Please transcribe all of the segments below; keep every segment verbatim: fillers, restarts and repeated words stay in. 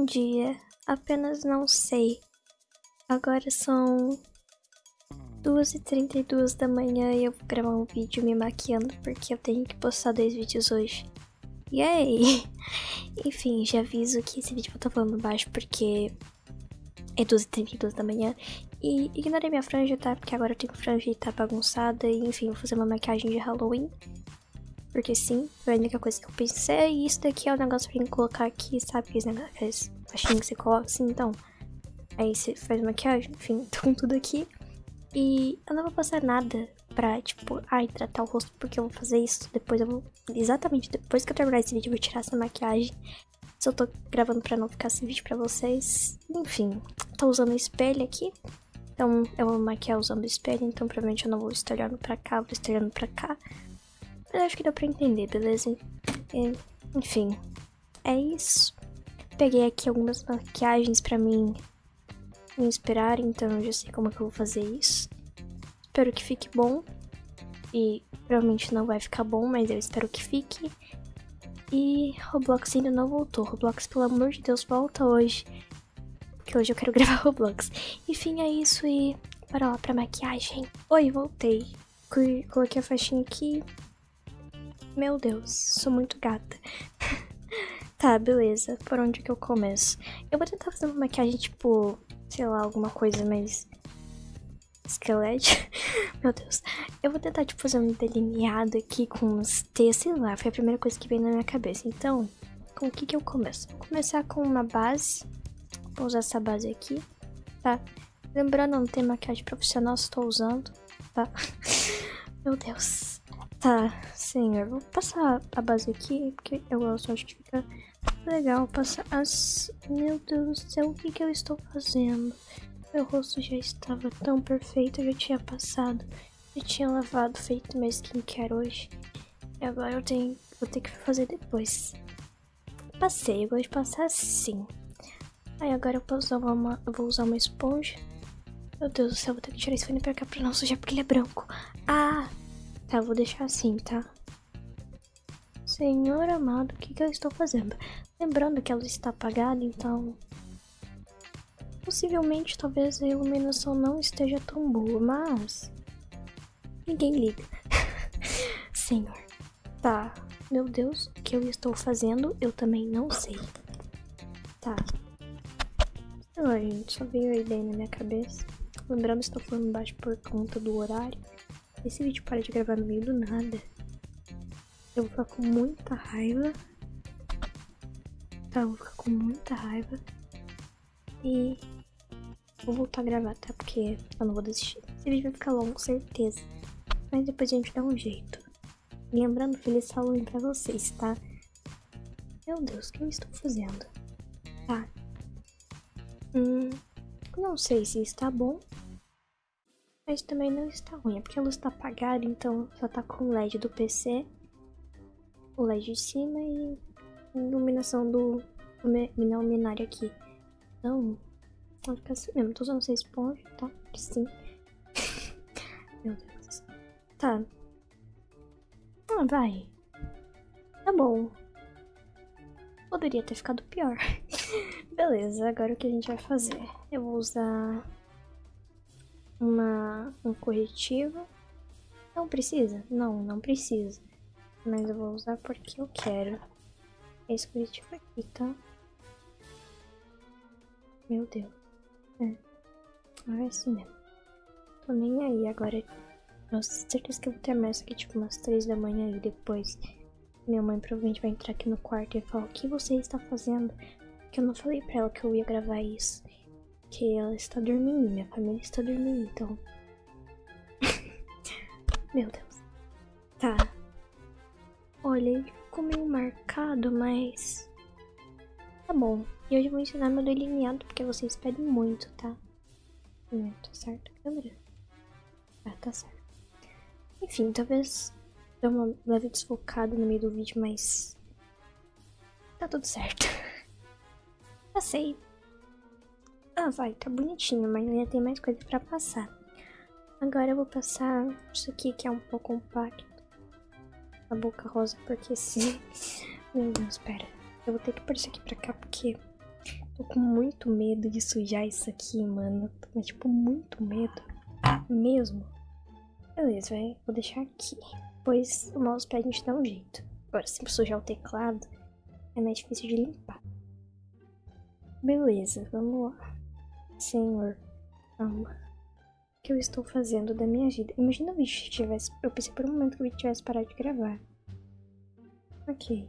Bom dia, apenas não sei. Agora são duas e trinta e duas da manhã e eu vou gravar um vídeo me maquiando porque eu tenho que postar dois vídeos hoje. Yay! Enfim, já aviso que esse vídeo eu tô falando baixo porque é duas e trinta e duas da manhã. E ignorei minha franja, tá? Porque agora eu tenho franja e tá bagunçada. E enfim, vou fazer uma maquiagem de Halloween. Porque sim, foi a única coisa que eu pensei. E isso daqui é o negócio pra colocar aqui, sabe? Aqueles negócios, faixinhas que você coloca assim, então. Aí você faz maquiagem, enfim, tô com tudo aqui. E eu não vou passar nada pra, tipo, ai, tratar o rosto porque eu vou fazer isso. Depois eu vou, exatamente depois que eu terminar esse vídeo, eu vou tirar essa maquiagem. Só tô gravando pra não ficar esse vídeo pra vocês. Enfim, tô usando o espelho aqui. Então eu vou maquiar usando o espelho, então provavelmente eu não vou estar olhando pra cá, vou estar olhando pra cá. Mas acho que deu pra entender, beleza? E, enfim, é isso. Peguei aqui algumas maquiagens pra mim me inspirar, então eu já sei como é que eu vou fazer isso. Espero que fique bom. E provavelmente não vai ficar bom, mas eu espero que fique. E Roblox ainda não voltou. Roblox, pelo amor de Deus, volta hoje. Porque hoje eu quero gravar Roblox. Enfim, é isso e bora lá pra maquiagem. Oi, voltei. Coloquei a faixinha aqui. Meu Deus, sou muito gata. Tá, beleza. Por onde que eu começo? Eu vou tentar fazer uma maquiagem tipo, sei lá, alguma coisa mais... esqueleto. Meu Deus. Eu vou tentar, tipo, fazer um delineado aqui com uns T, sei lá. Foi a primeira coisa que veio na minha cabeça. Então, com o que que eu começo? Vou começar com uma base. Vou usar essa base aqui, tá? Lembrando, não tem maquiagem profissional, estou usando, tá? Meu Deus. Tá, senhor. Vou passar a base aqui, porque eu gosto, acho que fica legal passar as... Meu Deus do céu, o que que eu estou fazendo? Meu rosto já estava tão perfeito, eu já tinha passado, já tinha lavado, feito minha skincare hoje. E agora eu tenho, vou ter que fazer depois. Passei, eu gosto de passar assim. Aí agora eu vou usar uma, eu vou usar uma esponja. Meu Deus do céu, vou ter que tirar esse fone pra cá pra não sujar porque ele é branco. Ah, tá, vou deixar assim, tá? Senhor amado, o que que eu estou fazendo? Lembrando que ela está apagada, então... possivelmente, talvez a iluminação não esteja tão boa, mas... ninguém liga. Senhor. Tá. Meu Deus, o que eu estou fazendo, eu também não sei. Tá. Olha, gente, só veio a ideia na minha cabeça. Lembrando, estou falando baixo por conta do horário. Esse vídeo para de gravar no meio do nada. Eu vou ficar com muita raiva. Tá, eu vou ficar com muita raiva. E... vou voltar a gravar, tá? Porque eu não vou desistir. Esse vídeo vai ficar longo, certeza. Mas depois a gente dá um jeito. Lembrando, feliz Halloween pra vocês, tá? Meu Deus, o que eu estou fazendo? Tá. Hum... não sei se está bom. Mas também não está ruim. É porque a luz tá apagada, então só tá com o L E D do P C. O L E D de cima e a iluminação do... da luminária aqui. Então... vai ficar assim mesmo. Tô usando essa esponja, tá? Que sim. Meu Deus. Tá. Ah, vai. Tá bom. Poderia ter ficado pior. Beleza, agora o que a gente vai fazer? Eu vou usar uma, um corretivo. Não precisa? Não, não precisa. Mas eu vou usar porque eu quero. Esse corretivo aqui, tá? Meu Deus. É. É assim mesmo. Tô nem aí agora. Nossa, certeza que eu vou terminar isso aqui tipo umas três da manhã e depois minha mãe provavelmente vai entrar aqui no quarto e falar: o que você está fazendo? Porque eu não falei pra ela que eu ia gravar isso. Que ela está dormindo, minha família está dormindo, então... Meu Deus. Tá. Olha, ele ficou meio marcado, mas... tá bom. E hoje eu vou ensinar meu delineado porque vocês pedem muito, tá? Não, tá certo a câmera? Ah, tá certo. Enfim, talvez dê uma leve desfocada no meio do vídeo, mas... tá tudo certo. Passei. Ah, vai, tá bonitinho, mas ainda tem mais coisa pra passar. Agora eu vou passar isso aqui que é um pouco compacto. A boca rosa, porque sim. Meu Deus, pera. Eu vou ter que pôr isso aqui pra cá, porque Tô com muito medo de sujar isso aqui, mano. Tô com, tipo, muito medo. Mesmo. Beleza, vai. Vou deixar aqui. Depois o mousepad a gente dá um jeito. Agora, se sujar o teclado, é mais difícil de limpar. Beleza, vamos lá. Senhor, calma. O que eu estou fazendo da minha vida? Imagina o vídeo tivesse... Eu pensei por um momento que o vídeo tivesse parado de gravar. Ok.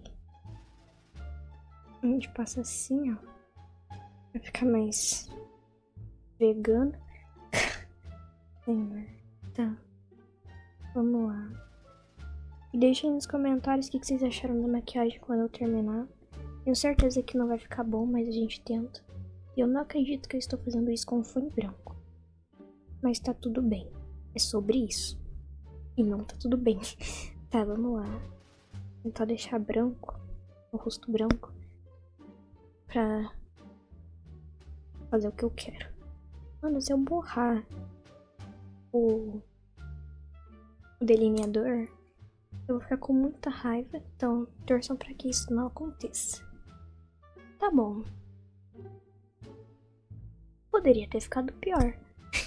A gente passa assim, ó. Vai ficar mais... vegano. Senhor. Tá. Vamos lá. E deixem nos comentários o que vocês acharam da maquiagem quando eu terminar. Tenho certeza que não vai ficar bom, mas a gente tenta. E eu não acredito que eu estou fazendo isso com um fone branco. Mas tá tudo bem. É sobre isso. E não tá tudo bem. Tá, vamos lá. Tentar deixar branco. O rosto branco. Pra fazer o que eu quero. Mano, se eu borrar o, o delineador, eu vou ficar com muita raiva. Então, torçam pra que isso não aconteça. Tá bom. Poderia ter ficado pior.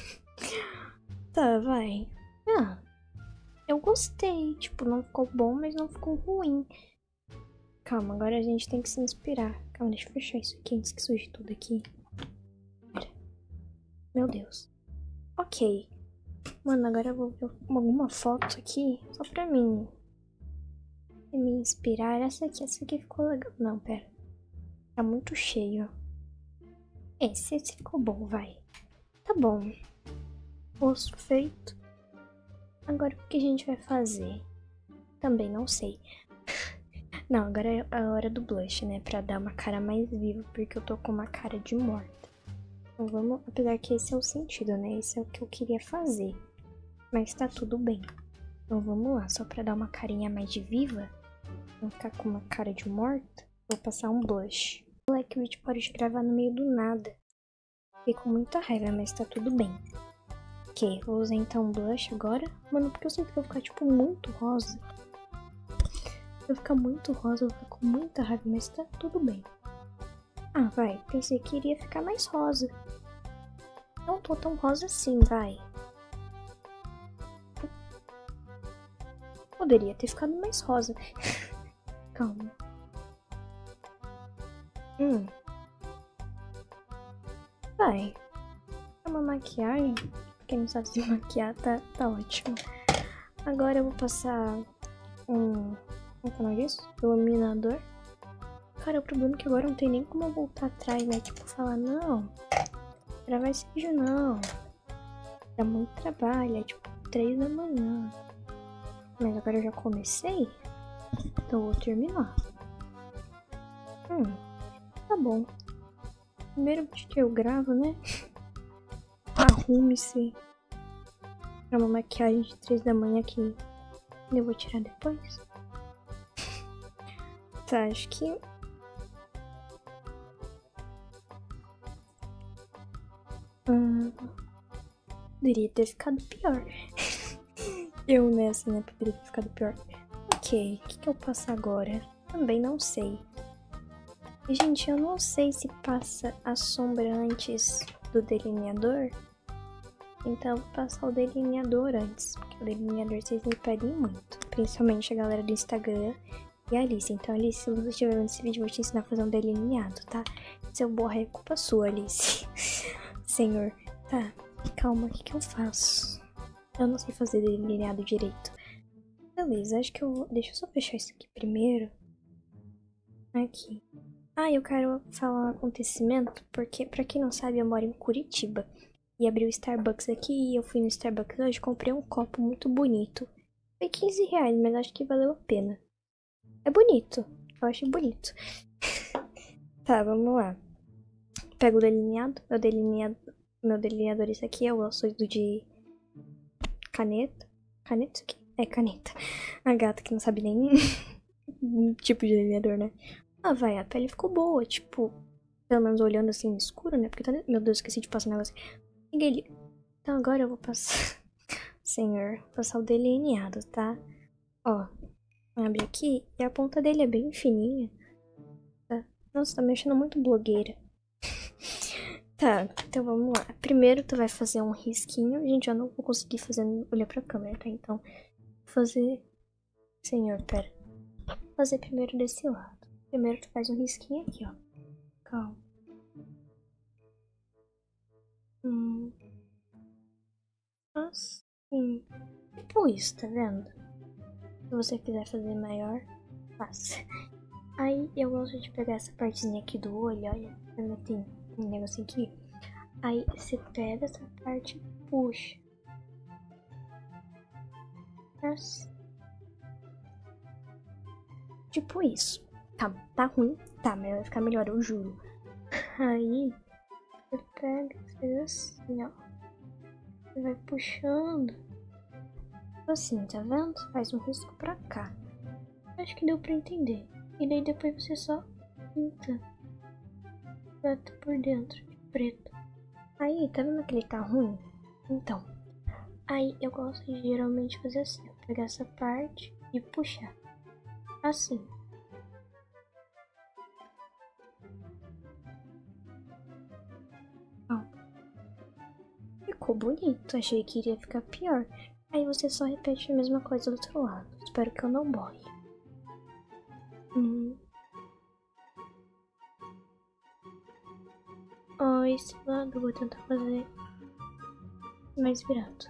Tá, vai. Ah, eu gostei. Tipo, não ficou bom, mas não ficou ruim. Calma, agora a gente tem que se inspirar. Calma, deixa eu fechar isso aqui antes que suje tudo aqui. Pera. Meu Deus. Ok. Mano, agora eu vou ver alguma foto aqui só pra mim me inspirar. Essa aqui, essa aqui ficou legal. Não, pera. Tá muito cheio. Esse, esse ficou bom, vai. Tá bom. Rosto feito. Agora o que a gente vai fazer? Também não sei. Não, agora é a hora do blush, né? Pra dar uma cara mais viva, porque eu tô com uma cara de morta. Então vamos... Apesar que esse é o sentido, né? Esse é o que eu queria fazer. Mas tá tudo bem. Então vamos lá, só pra dar uma carinha mais de viva. Não ficar com uma cara de morta. Vou passar um blush. É que o vídeo pode gravar no meio do nada. Fiquei com muita raiva, mas tá tudo bem. Ok, vou usar então um blush agora. Mano, porque eu sinto que eu vou ficar, tipo, muito rosa. Eu vou ficar muito rosa, eu vou ficar com muita raiva, mas tá tudo bem. Ah, vai. Pensei que iria ficar mais rosa. Não tô tão rosa assim, vai. Poderia ter ficado mais rosa. Calma. Hum. Vai. É uma maquiagem. Quem não sabe se maquiar tá, tá ótimo. Agora eu vou passar um... Como é o nome disso? Iluminador. Cara, o problema é que agora não tem nem como eu voltar atrás, né? Tipo, falar, não. Gravar esse vídeo não. Dá muito trabalho, é tipo três da manhã. Mas agora eu já comecei. Então eu vou terminar. Hum, tá bom. Primeiro vídeo que eu gravo, né? Arrume-se. É uma maquiagem de três da manhã que eu vou tirar depois. Tá, acho que... Hum, poderia ter ficado pior. Eu nessa, né? Poderia ter ficado pior. Ok, o que, que eu passo agora? Também não sei. Gente, eu não sei se passa a sombra antes do delineador. Então eu vou passar o delineador antes. Porque o delineador vocês me pedem muito. Principalmente a galera do Instagram e a Alice. Então, Alice, se você estiver vendo esse vídeo, eu vou te ensinar a fazer um delineado, tá? Se eu borrar é culpa sua, Alice. Senhor. Tá, calma, o que, que eu faço? Eu não sei fazer delineado direito. Beleza, acho que eu vou... Deixa eu só fechar isso aqui primeiro. Aqui. Ah, eu quero falar um acontecimento, porque, pra quem não sabe, eu moro em Curitiba. E abri o Starbucks aqui, e eu fui no Starbucks hoje, comprei um copo muito bonito. Foi quinze reais, mas acho que valeu a pena. É bonito, eu achei bonito. Tá, vamos lá. Pego o delineado, meu delineado, meu delineador esse aqui, eu gosto do de caneta. Caneta isso aqui? É caneta. A gata que não sabe nem tipo de delineador, né? Ah, vai, a pele ficou boa, tipo, pelo menos olhando assim no escuro, né? Porque tá... Meu Deus, esqueci de passar um negócio. Ninguém... Então agora eu vou passar... Senhor, vou passar o delineado, tá? Ó, abre aqui e a ponta dele é bem fininha. Tá? Nossa, tá me achando muito blogueira. Tá, então vamos lá. Primeiro tu vai fazer um risquinho. Gente, eu não vou conseguir fazer olhar pra câmera, tá? Então, vou fazer... Senhor, pera. Vou fazer primeiro desse lado. Primeiro tu faz um risquinho aqui, ó. Calma. Hum. Assim. Tipo isso, tá vendo? Se você quiser fazer maior, faça. Aí eu gosto de pegar essa partezinha aqui do olho, olha. Tem um negocinho aqui. Aí você pega essa parte e puxa. Assim. Tipo isso. Tá, tá ruim? Tá, mas vai ficar melhor, eu juro. Aí você pega, faz assim, ó. Você vai puxando. Assim, tá vendo? Você faz um risco pra cá. Acho que deu pra entender. E daí depois você só pinta. Bota por dentro de preto. Aí, tá vendo que ele tá ruim? Então, aí eu gosto de geralmente fazer assim, ó, pegar essa parte e puxar. Assim. Ó. Ficou bonito, achei que iria ficar pior. Aí você só repete a mesma coisa do outro lado. Espero que eu não morre. Hum. Ó, esse lado eu vou tentar fazer mais virado.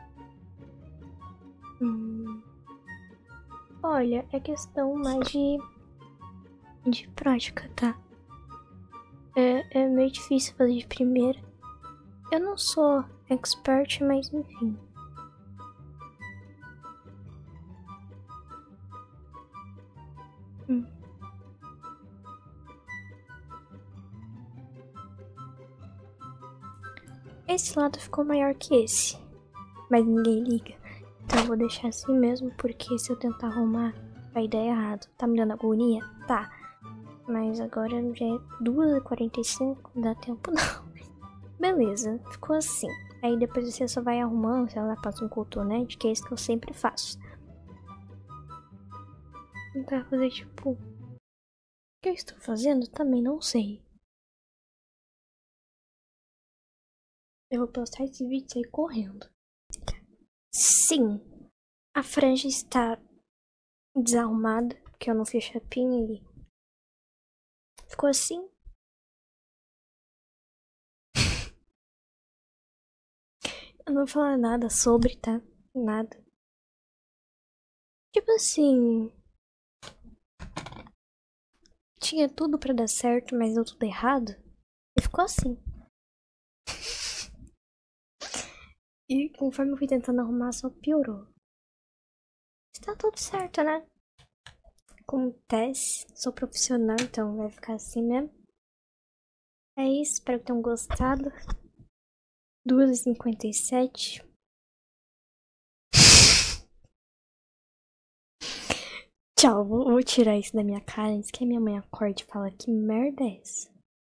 Hum. Olha, é questão mais de, de prática, tá? É, é meio difícil fazer de primeira. Eu não sou expert, mas enfim. Hum. Esse lado ficou maior que esse, mas ninguém liga. Então eu vou deixar assim mesmo, porque se eu tentar arrumar vai dar errado. Tá me dando agonia? Tá. Mas agora já é duas e quarenta e cinco, não dá tempo não. Beleza, ficou assim. Aí depois você só vai arrumando, sei lá, passa um cotonete, que é isso que eu sempre faço. Tentar fazer tipo... O que eu estou fazendo? Também não sei. Eu vou postar esse vídeo e sair correndo. Sim, a franja está desarrumada, porque eu não fiz chapinha e ficou assim. Eu não vou falar nada sobre, tá? Nada. Tipo assim... Tinha tudo pra dar certo, mas deu tudo errado. E ficou assim. E conforme eu fui tentando arrumar, só piorou. Está tudo certo, né? Acontece. Sou profissional, então vai ficar assim mesmo. É isso, espero que tenham gostado. duas e cinquenta e sete. Tchau, vou, vou tirar isso da minha cara antes que a minha mãe acorde e fala que merda é essa.